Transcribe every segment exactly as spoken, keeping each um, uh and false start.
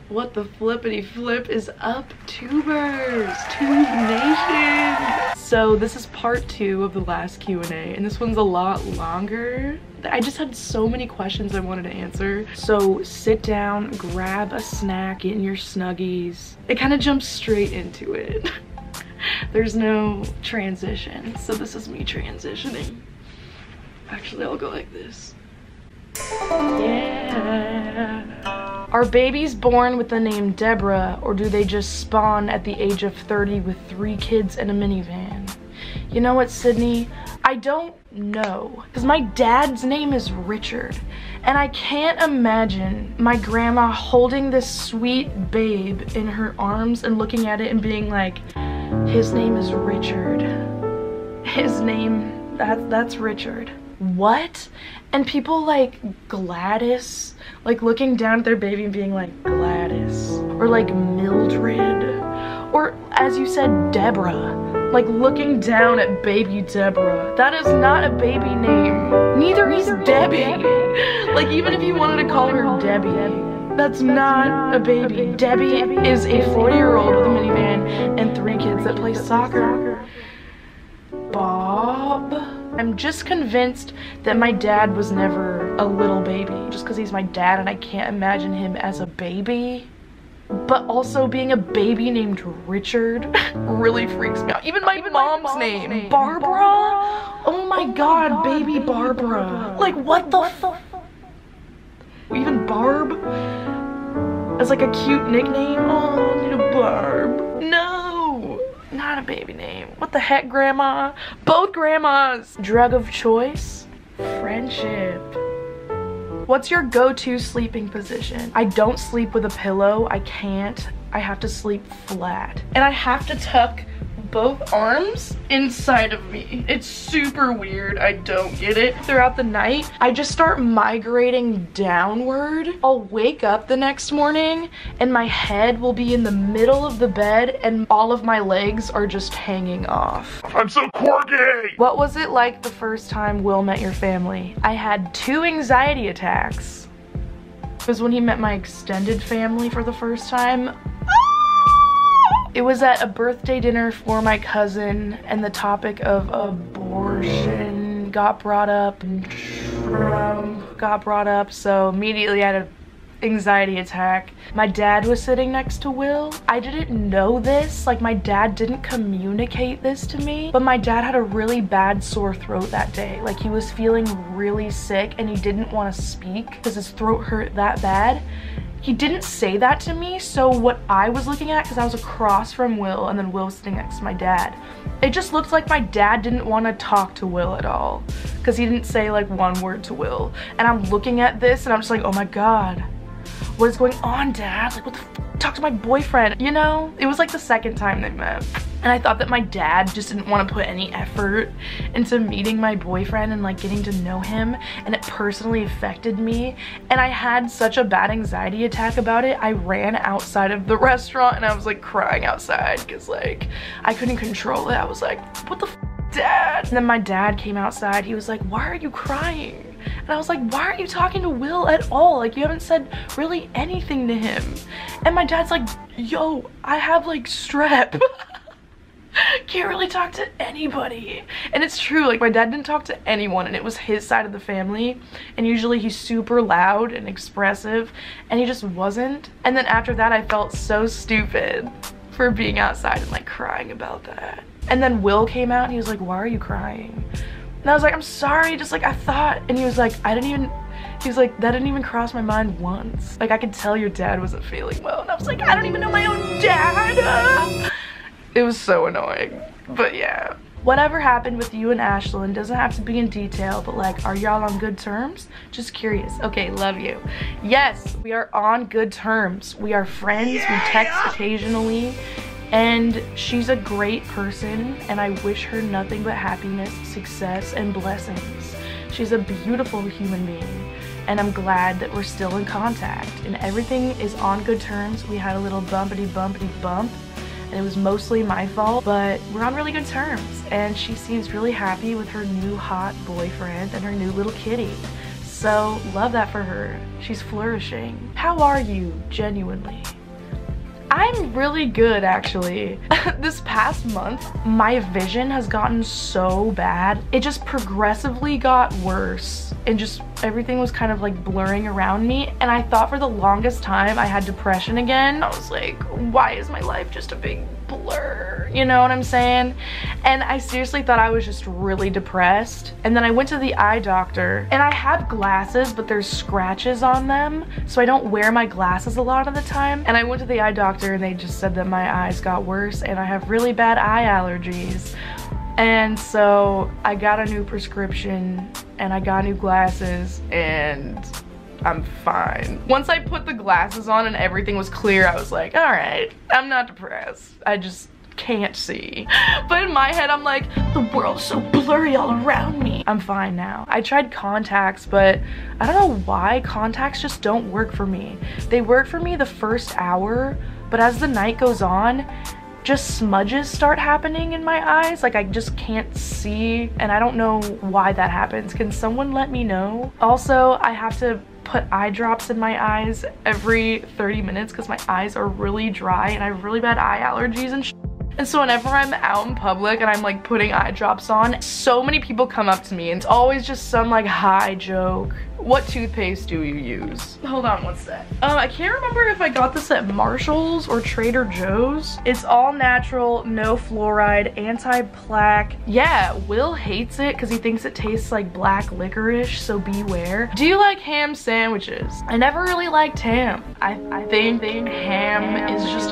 What the flippity flip is up, tubers? Tube Nation! So this is part two of the last Q and A, and this one's a lot longer. I just had so many questions I wanted to answer. So sit down, grab a snack, get in your snuggies. It kind of jumps straight into it. There's no transition, so this is me transitioning. Actually, I'll go like this. Yeah. Are babies born with the name Deborah, or do they just spawn at the age of thirty with three kids and a minivan? You know what, Sydney? I don't know, because my dad's name is Richard, and I can't imagine my grandma holding this sweet babe in her arms and looking at it and being like, his name is Richard. His name, that, that's Richard. What? And people like Gladys, like looking down at their baby and being like, Gladys, or like Mildred, or as you said, Deborah, like looking down at baby Deborah. That is not a baby name. Neither is Debbie. Like, even if you wanted to call her Debbie, that's not a baby. Debbie is a forty year old with a minivan and three kids that play soccer. Bob? I'm just convinced that my dad was never a little baby, just because he's my dad and I can't imagine him as a baby. But also being a baby named Richard really freaks me out. Even my Even mom's, my mom's name, name, Barbara? Barbara? Oh my oh god, my god, baby, baby Barbara. Barbara. Like, what the f- Even Barb? As like a cute nickname? Oh, little Barb. No! Not a baby name. What the heck, grandma? Both grandmas! Drug of choice? Friendship. What's your go-to sleeping position? I don't sleep with a pillow. I can't. I have to sleep flat. And I have to tuck both arms inside of me. It's super weird. I don't get it. Throughout the night, I just start migrating downward. I'll wake up the next morning and my head will be in the middle of the bed and all of my legs are just hanging off. I'm so quirky! What was it like the first time Will met your family? I had two anxiety attacks. It was when he met my extended family for the first time. It was at a birthday dinner for my cousin, and the topic of abortion got brought up, and Trump got brought up, so immediately I had an anxiety attack. My dad was sitting next to Will. I didn't know this, like my dad didn't communicate this to me, but my dad had a really bad sore throat that day. Like, he was feeling really sick and he didn't want to speak because his throat hurt that bad. He didn't say that to me, so what I was looking at, because I was across from Will and then Will was sitting next to my dad, it just looked like my dad didn't want to talk to Will at all, because he didn't say like one word to Will. And I'm looking at this and I'm just like, oh my god, what is going on, Dad? Like, what the f? Talk to my boyfriend, you know? It was like the second time they met. And I thought that my dad just didn't want to put any effort into meeting my boyfriend and like getting to know him, and it personally affected me. And I had such a bad anxiety attack about it, I ran outside of the restaurant and I was like crying outside because like I couldn't control it. I was like, what the f, Dad? And then my dad came outside. He was like, why are you crying? And I was like, why aren't you talking to Will at all? Like, you haven't said really anything to him. And my dad's like, yo, I have like strep. Can't really talk to anybody. And it's true, like my dad didn't talk to anyone and it was his side of the family, and usually he's super loud and expressive and he just wasn't. And then after that I felt so stupid for being outside and like crying about that. And then Will came out and he was like, why are you crying? And I was like, I'm sorry, just like I thought. And he was like, I didn't even, he was like, that didn't even cross my mind once. Like, I could tell your dad wasn't feeling well. And I was like, I don't even know my own dad. It was so annoying, but yeah. Whatever happened with you and Ashlyn doesn't have to be in detail, but like, are y'all on good terms? Just curious. Okay, love you. Yes, we are on good terms. We are friends, yeah! We text occasionally, and she's a great person, and I wish her nothing but happiness, success, and blessings. She's a beautiful human being, and I'm glad that we're still in contact, and everything is on good terms. We had a little bumpity bumpity bump, and it was mostly my fault, but we're on really good terms, and she seems really happy with her new hot boyfriend and her new little kitty. So love that for her. She's flourishing. How are you, genuinely? I'm really good, actually. This past month, my vision has gotten so bad. It just progressively got worse, and just everything was kind of like blurring around me, and I thought for the longest time I had depression again. I was like, why is my life just a big blur? You know what I'm saying? And I seriously thought I was just really depressed. And then I went to the eye doctor, and I have glasses, but there's scratches on them, so I don't wear my glasses a lot of the time. And I went to the eye doctor, and they just said that my eyes got worse and I have really bad eye allergies. And so I got a new prescription and I got new glasses, and I'm fine. Once I put the glasses on and everything was clear, I was like, all right, I'm not depressed. I just can't see. But in my head, I'm like, the world's so blurry all around me. I'm fine now. I tried contacts, but I don't know why contacts just don't work for me. They work for me the first hour, but as the night goes on, just smudges start happening in my eyes. Like I just can't see, and I don't know why that happens. Can someone let me know? Also, I have to put eye drops in my eyes every thirty minutes because my eyes are really dry and I have really bad eye allergies and sh And so whenever I'm out in public and I'm like putting eye drops on, so many people come up to me and it's always just some like high joke. What toothpaste do you use? Hold on, what's that? Um, I can't remember if I got this at Marshall's or Trader Joe's. It's all natural, no fluoride, anti-plaque. Yeah, Will hates it because he thinks it tastes like black licorice, so beware. Do you like ham sandwiches? I never really liked ham. I, I think, think ham is just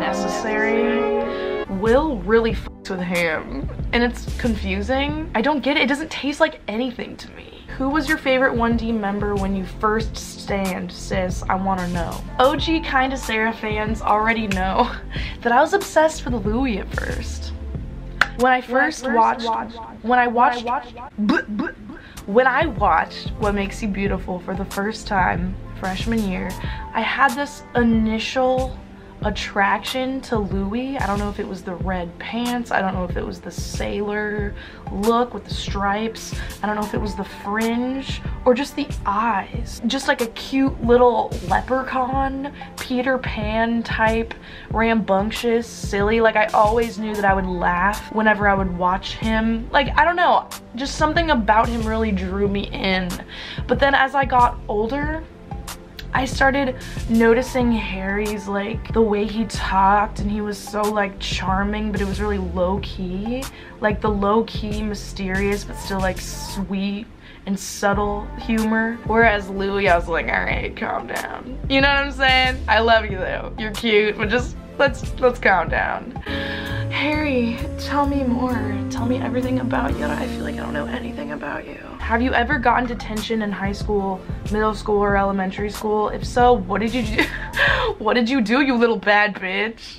unnecessary. Will really fucks with ham, and it's confusing. I don't get it. It doesn't taste like anything to me. Who was your favorite one D member when you first stand, sis? I wanna know. O G Kinda Sarah fans already know that I was obsessed with Louis at first. When I first, when I first watched, watched, when I watched, when I watched, bleh, bleh, when I watched What Makes You Beautiful for the first time, freshman year, I had this initial attraction to Louis. I don't know if it was the red pants, I don't know if it was the sailor look with the stripes, I don't know if it was the fringe or just the eyes. Just like a cute little leprechaun, Peter Pan type, rambunctious, silly. Like I always knew that I would laugh whenever I would watch him. Like I don't know, just something about him really drew me in. But then as I got older, I started noticing Harry's, like, the way he talked, and he was so, like, charming, but it was really low-key. Like, the low-key, mysterious, but still, like, sweet and subtle humor. Whereas Louis, I was like, all right, calm down. You know what I'm saying? I love you, though. You're cute, but just, let's, let's calm down. Harry, tell me more. Tell me everything about you. I feel like I don't know anything about you. Have you ever gotten detention in high school, middle school, or elementary school? If so, what did you do? What did you do, you little bad bitch?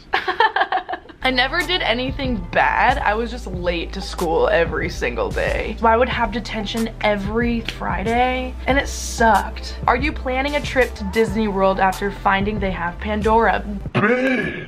I never did anything bad. I was just late to school every single day. So I would have detention every Friday, and it sucked. Are you planning a trip to Disney World after finding they have Pandora? Bitch!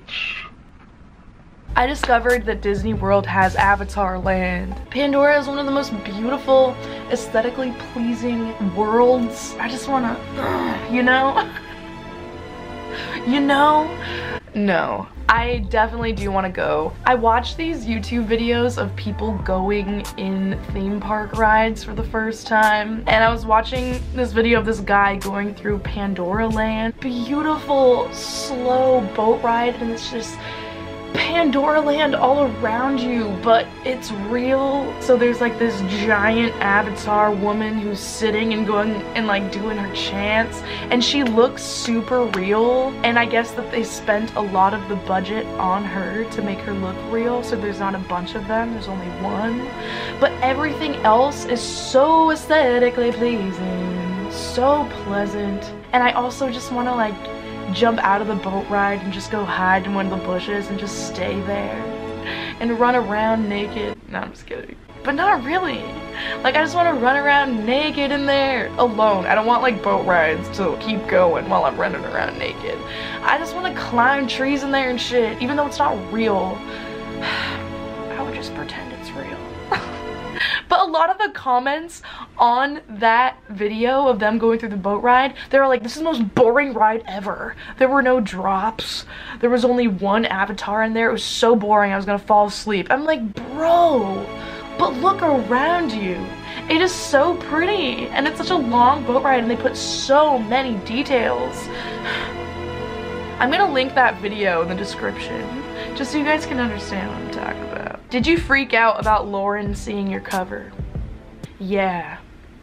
I discovered that Disney World has Avatar Land. Pandora is one of the most beautiful, aesthetically pleasing worlds. I just wanna, you know? You know? No. I definitely do want to go. I watched these YouTube videos of people going in theme park rides for the first time, and I was watching this video of this guy going through Pandora Land. Beautiful, slow boat ride, and it's just Pandora Land all around you, but it's real. So there's like this giant avatar woman who's sitting and going and like doing her chants, and she looks super real, and I guess that they spent a lot of the budget on her to make her look real, so there's not a bunch of them, there's only one, but everything else is so aesthetically pleasing, so pleasant. And I also just want to like jump out of the boat ride and just go hide in one of the bushes and just stay there and run around naked. No, I'm just kidding. But not really. Like, I just want to run around naked in there alone. I don't want like boat rides to keep going while I'm running around naked. I just want to climb trees in there and shit, even though it's not real. I would just pretend it's real. But a lot of the comments on that video of them going through the boat ride, they were like, this is the most boring ride ever. There were no drops. There was only one avatar in there. It was so boring I was gonna fall asleep. I'm like, bro, but look around you. It is so pretty, and it's such a long boat ride, and they put so many details. I'm gonna link that video in the description, just so you guys can understand what I'm talking about. Did you freak out about Lauren seeing your cover? Yeah.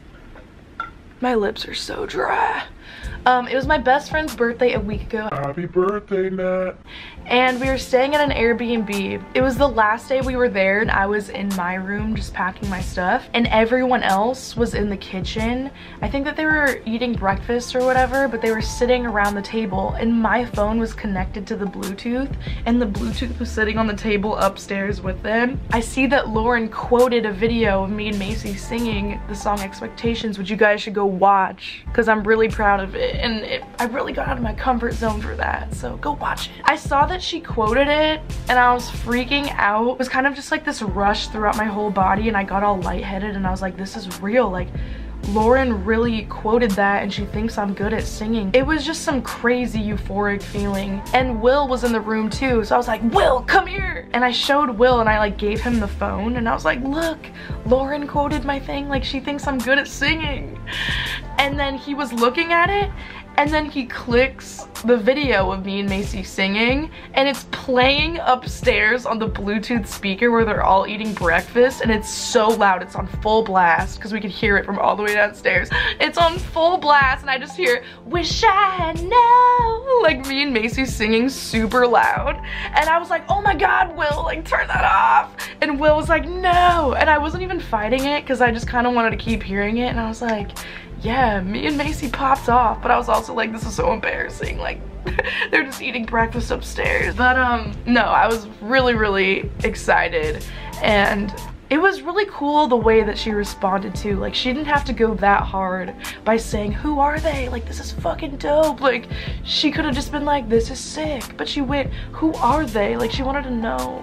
My lips are so dry. Um, it was my best friend's birthday a week ago. Happy birthday, Nat. And we were staying at an Airbnb. It was the last day we were there, and I was in my room just packing my stuff, and everyone else was in the kitchen. I think that they were eating breakfast or whatever, but they were sitting around the table, and my phone was connected to the Bluetooth, and the Bluetooth was sitting on the table upstairs with them. I see that Lauren quoted a video of me and Macy singing the song Expectations, which you guys should go watch, because I'm really proud of it, and it, I really got out of my comfort zone for that, so go watch it. I saw that she quoted it, and I was freaking out. It was kind of just like this rush throughout my whole body, and I got all lightheaded, and I was like, this is real. Like, Lauren really quoted that, and she thinks I'm good at singing. It was just some crazy euphoric feeling. And Will was in the room too, so I was like, Will, come here! And I showed Will, and I like gave him the phone, and I was like, look, Lauren quoted my thing, like she thinks I'm good at singing. And then he was looking at it, and then he clicks the video of me and Macy singing, and it's playing upstairs on the Bluetooth speaker where they're all eating breakfast, and it's so loud. It's on full blast because we could hear it from all the way downstairs. It's on full blast, and I just hear, wish I know, like me and Macy singing super loud. And I was like, oh my god, Will, like turn that off. And Will was like, no. And I wasn't even fighting it because I just kind of wanted to keep hearing it, and I was like, yeah, me and Macy popped off, but I was also like, this is so embarrassing, like they're just eating breakfast upstairs. But um no, I was really really excited, and it was really cool the way that she responded to. Like, she didn't have to go that hard by saying, who are they? Like, this is fucking dope. Like, she could have just been like, this is sick, but she went, who are they? Like, she wanted to know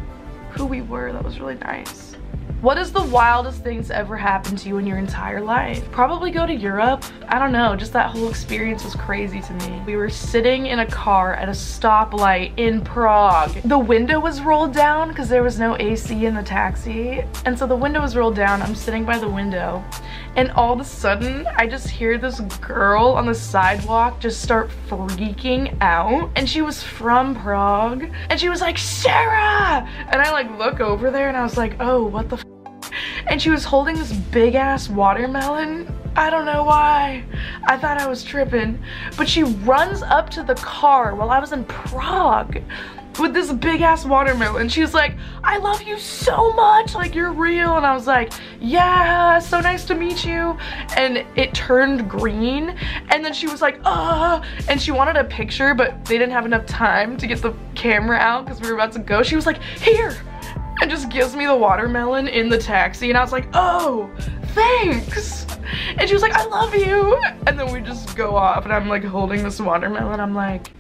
who we were. That was really nice. What is the wildest thing that's ever happened to you in your entire life? Probably go to Europe. I don't know, just that whole experience was crazy to me. We were sitting in a car at a stoplight in Prague. The window was rolled down because there was no A C in the taxi. And so the window was rolled down, I'm sitting by the window, and all of a sudden, I just hear this girl on the sidewalk just start freaking out. And she was from Prague, and she was like, Sarah! And I like look over there, and I was like, oh, what the f? And she was holding this big ass watermelon. I don't know why. I thought I was tripping. But she runs up to the car while I was in Prague with this big ass watermelon. She was like, I love you so much, like you're real. And I was like, yeah, so nice to meet you. And it turned green, and then she was like, uh and she wanted a picture, but they didn't have enough time to get the camera out because we were about to go. She was like, here, and just gives me the watermelon in the taxi, and I was like, oh, thanks. And she was like, I love you. And then we just go off, and I'm like holding this watermelon. I'm like,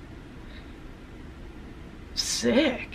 sick.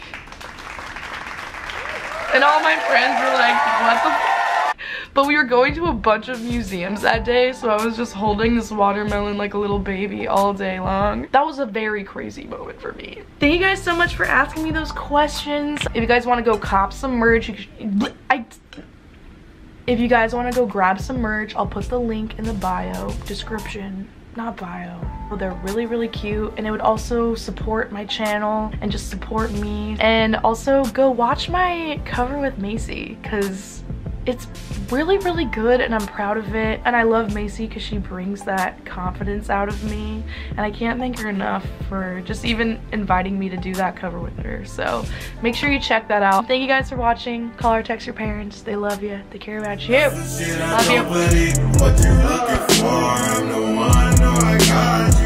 And all my friends were like, what the f? But we were going to a bunch of museums that day, so I was just holding this watermelon like a little baby all day long. That was a very crazy moment for me. Thank you guys so much for asking me those questions. If you guys want to go cop some merch, you should, I, if you guys want to go grab some merch, I'll put the link in the bio description. Not bio. Well, they're really really cute, and it would also support my channel and just support me. And also go watch my cover with Macy, because it's really really good, and I'm proud of it. And I love Macy because she brings that confidence out of me, and I can't thank her enough for just even inviting me to do that cover with her. So make sure you check that out. Thank you guys for watching. Call or text your parents. They love you. They care about you. Love you.